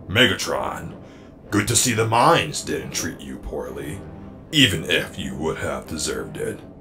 Megatron, good to see the mines didn't treat you poorly, even if you would have deserved it.